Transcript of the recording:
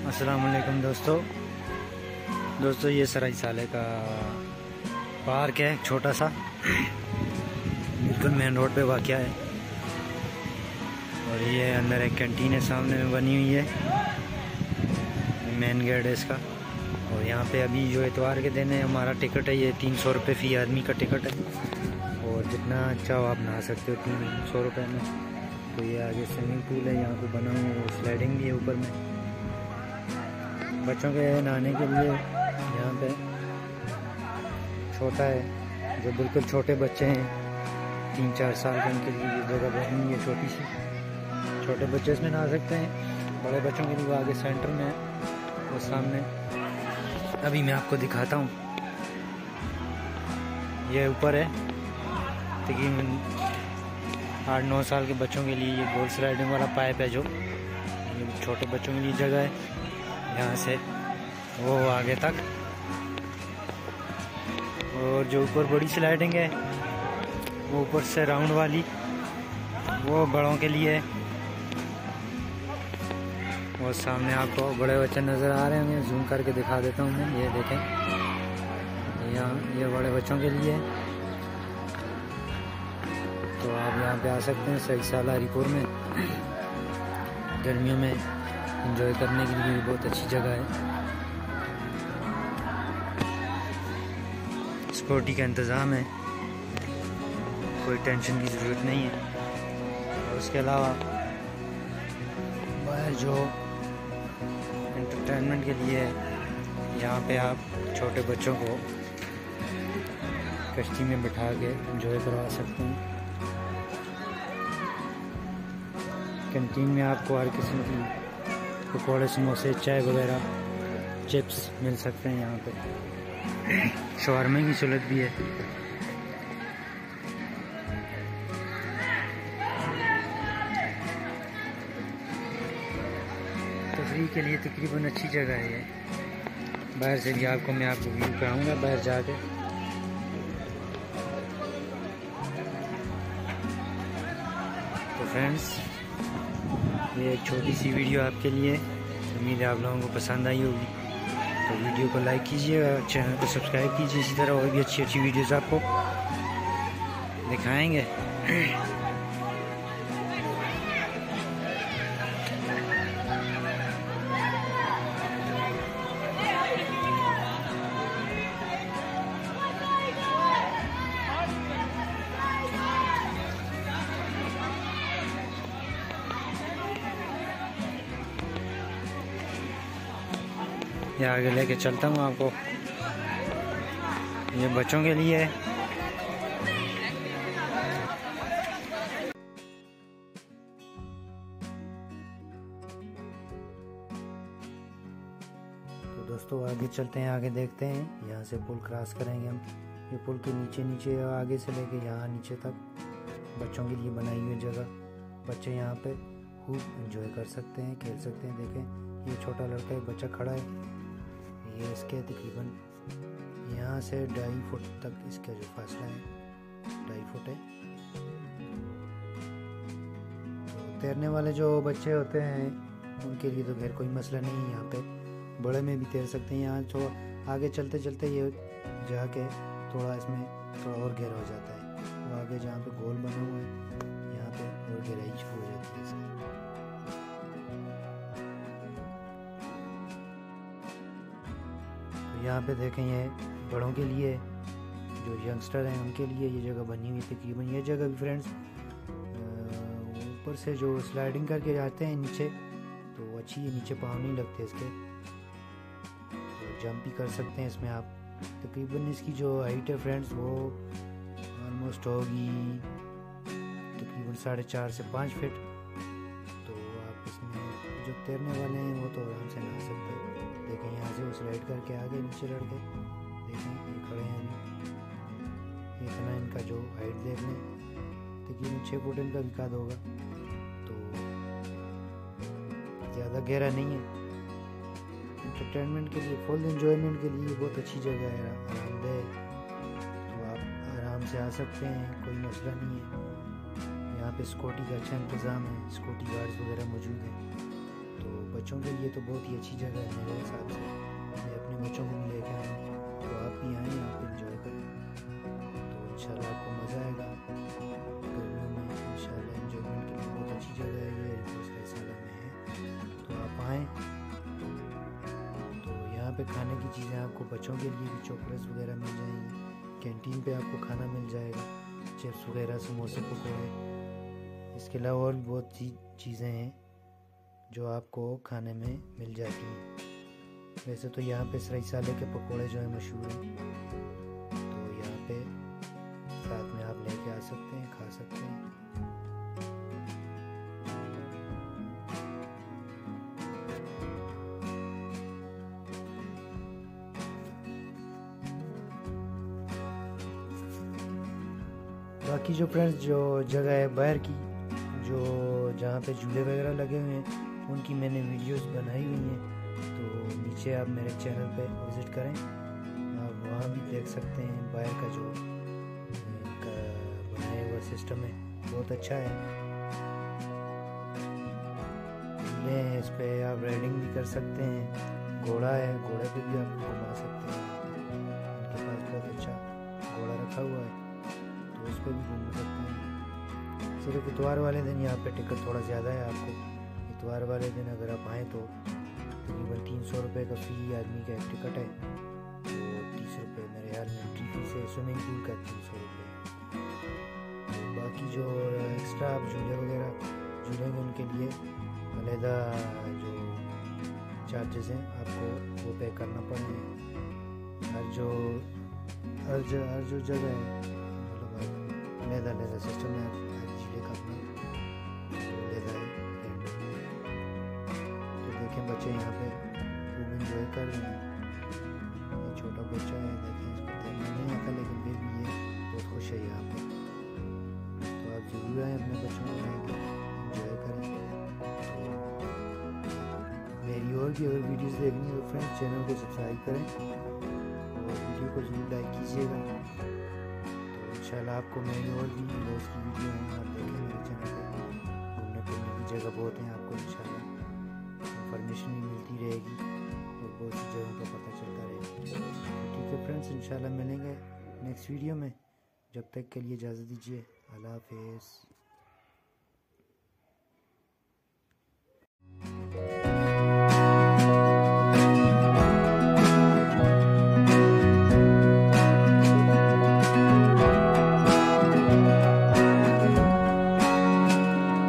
अस्सलाम वालेकुम दोस्तों ये सराय साले का पार्क है, छोटा सा बिल्कुल मेन रोड पे वाक़या है। और ये अंदर एक कैंटीन है सामने में बनी हुई है, मेन गेट है इसका। और यहाँ पे अभी जो इतवार के दिन है हमारा टिकट है, ये 300 रुपये फ़ी आदमी का टिकट है। और जितना चाहो आप नहा सकते हो 300 रुपये में। तो ये आगे स्विमिंग पूल है यहाँ पे बना हुआ है, स्लाइडिंग भी है ऊपर में बच्चों के नहाने के लिए। यहाँ पे छोटा है, जो बिल्कुल छोटे बच्चे हैं 3-4 साल के, उनके लिए ये जगह बनी हुई है छोटी सी। छोटे बच्चे इसमें नहा सकते हैं, बड़े बच्चों के लिए वो आगे सेंटर में है, वो सामने अभी मैं आपको दिखाता हूँ। ये ऊपर है, तकरीबन 8-9 साल के बच्चों के लिए ये गोल स्लाइडिंग वाला पाइप है, जो ये छोटे बच्चों के लिए जगह है। यहाँ से वो आगे तक। और जो ऊपर बड़ी स्लाइडिंग है वो ऊपर से राउंड वाली, वो बड़ों के लिए है। और सामने आपको बड़े बच्चे नज़र आ रहे होंगे, जूम करके दिखा देता हूँ मैं। ये देखें, यहाँ ये बड़े बच्चों के लिए है। तो आप यहाँ पे आ सकते हैं सही साल हरिपुर में। गर्मियों में एंजॉय करने के लिए बहुत अच्छी जगह है। सिक्योरिटी का इंतज़ाम है, कोई टेंशन की ज़रूरत नहीं है। और उसके अलावा बाहर जो एंटरटेनमेंट के लिए है, यहाँ पे आप छोटे बच्चों को कश्ती में बिठा के एंजॉय करवा सकते हैं। कैंटीन में आपको हर किस्म की पकौड़े, समोसे, चाय वगैरह, चिप्स मिल सकते हैं। यहाँ पे शवारमे की सहूलत भी है। तफरीह के लिए तकरीबन अच्छी जगह है ये। बाहर से भी आपको व्यू कराऊंगा बाहर जाके। तो फ्रेंड्स, ये एक छोटी सी वीडियो आपके लिए, उम्मीद है आप लोगों को पसंद आई होगी। तो वीडियो को लाइक कीजिए और चैनल को सब्सक्राइब कीजिए। इसी तरह और भी अच्छी अच्छी वीडियोस आपको दिखाएंगे। ये आगे लेके चलता हूँ आपको, ये बच्चों के लिए है। तो दोस्तों आगे चलते हैं, आगे देखते हैं। यहाँ से पुल क्रॉस करेंगे हम। ये पुल के नीचे आगे से लेके यहाँ नीचे तक बच्चों के लिए बनाई हुई जगह। बच्चे यहाँ पे खूब एंजॉय कर सकते हैं, खेल सकते हैं। देखें, ये छोटा लड़का एक बच्चा खड़ा है, ये इसके तकरीबन यहाँ से 2.5 फुट तक इसका जो फासला है 2.5 फुट है। तो तैरने वाले जो बच्चे होते हैं उनके लिए तो खैर कोई मसला नहीं है, यहाँ पे बड़े में भी तैर सकते हैं। यहाँ थोड़ा आगे चलते चलते ये जाके थोड़ा इसमें थोड़ा और गहरा हो जाता है। वो आगे जहाँ पे गोल बना हुआ है यहाँ पे और गहराई शुरू हो जाती है इसकी। यहाँ पे देखें, ये बड़ों के लिए, जो यंगस्टर हैं उनके लिए ये जगह बनी हुई तकरीबन। ये जगह भी फ्रेंड्स ऊपर से जो स्लाइडिंग करके जाते हैं नीचे, तो अच्छी है, नीचे पाँव नहीं लगते इसके। तो जंप भी कर सकते हैं इसमें आप। तकरीबन इसकी जो हाइट है फ्रेंड्स वो ऑलमोस्ट होगी तकरीबन 4.5 से 5 फीट। तो आप इसमें जो तैरने वाले हैं वो तो आराम से नहा सकते हैं। देखें, यहाँ से वो स्लाइड करके आगे नीचे लड़के देखें, ये खड़े हैं अभी। इतना इनका जो हाइट देख लें, तकरीबन 6 फुट इनका भी कद होगा। तो ज़्यादा गहरा नहीं है। एंटरटेनमेंट के लिए, फुल एंजॉयमेंट के लिए बहुत अच्छी जगह है, आरामदेह। तो आप आराम से आ सकते हैं, कोई मसला नहीं है। यहाँ पे सिक्योरिटी का अच्छा इंतज़ाम है, सिक्योरिटी गार्ड्स वगैरह मौजूद हैं। तो तो बच्चों के लिए तो बहुत ही अच्छी जगह है मेरे हिसाब से। मैं अपने बच्चों को भी लेके आया हूँ, तो आप भी आएँ, आप इंजॉय करें, तो इंशाल्लाह आपको मज़ा आएगा। गर्मियों में इंशाल्लाह एंजॉयमेंट के लिए बहुत अच्छी जगह है ये, साला में है, तो आप आएँ। तो यहाँ पे खाने की चीज़ें आपको बच्चों के लिए भी चॉकलेट्स वगैरह मिल जाएंगी, कैंटीन पे आपको खाना मिल जाएगा, चिप्स वगैरह, समोसे, पकौड़े। इसके अलावा और भी बहुत सी चीज़ें हैं जो आपको खाने में मिल जाती हैं। वैसे तो यहाँ पे सराई साले के पकौड़े जो है मशहूर हैं, तो यहाँ पे साथ में आप लेके आ सकते हैं, खा सकते हैं। बाकी जो फ्रेंड्स जो जगह है बाहर की, जो जहाँ पे झूले वगैरह लगे हुए हैं, उनकी मैंने वीडियोस बनाई हुई हैं, तो नीचे आप मेरे चैनल पे विज़िट करें, आप वहाँ भी देख सकते हैं। बाहर का जो बनाया हुआ सिस्टम है बहुत अच्छा है। झूले हैं, इस पर आप राइडिंग भी कर सकते हैं। घोड़ा है, घोड़े पे भी आप घुमा सकते हैं, उनके पास बहुत अच्छा घोड़ा रखा हुआ है, तो उस पर भी घूम सकते हैं। सिर्फ इतवार वाले दिन यहाँ पे टिकट थोड़ा ज़्यादा है आपको। इतवार वाले दिन अगर आप आएँ तो तकरीबन 300 रुपये का फ़ी आदमी का एक टिकट है, तो 30 रुपये मेरे ख्याल में एंट्री फीस है। स्विमिंग पूल का 300 रुपये। तो बाकी जो एक्स्ट्रा आप झूले वगैरह झूलेंगे उनके लिए अलहदा जो चार्जेस हैं आपको वो पे करना पड़ेंगे। हर जो जगह है मतलब अलहदा सिस्टम है, हर झूले का अपना अलहदा है रेंट। तो देखें बच्चे यहाँ पे खूब इंजॉय कर रहे हैं। ये छोटा बच्चा है, देखें इसको तैरना नहीं आता, लेकिन फिर भी ये बहुत खुश है यहाँ पे। तो आप जरूर आएँ, अपने बच्चों को लेकर इंजॉय करें। मेरी और भी अगर वीडियोस देखनी है तो फ्रेंड्स चैनल को सब्सक्राइब करें और वीडियो को जरूर लाइक कीजिएगा। तो इंशाल्लाह आपको मेरी और भी व्लॉग्स की वीडियो हैं, आप देखें मेरे चैनल पे। घूमने फिरने की जगह बहुत हैं, आपको इंशाल्लाह इंफॉर्मेशन भी मिलती रहेगी और बहुत सी जगहों का पता चलता रहेगा। ठीक है फ्रेंड्स, इंशाल्लाह मिलेंगे नेक्स्ट वीडियो में। जब तक के लिए इजाज़त दीजिए, अल्लाह हाफिज़।